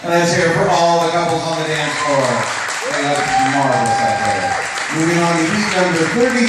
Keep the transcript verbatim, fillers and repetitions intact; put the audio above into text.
And let's hear it for all the couples on the dance floor. They look marvelous out there. Moving on to heat number thirty.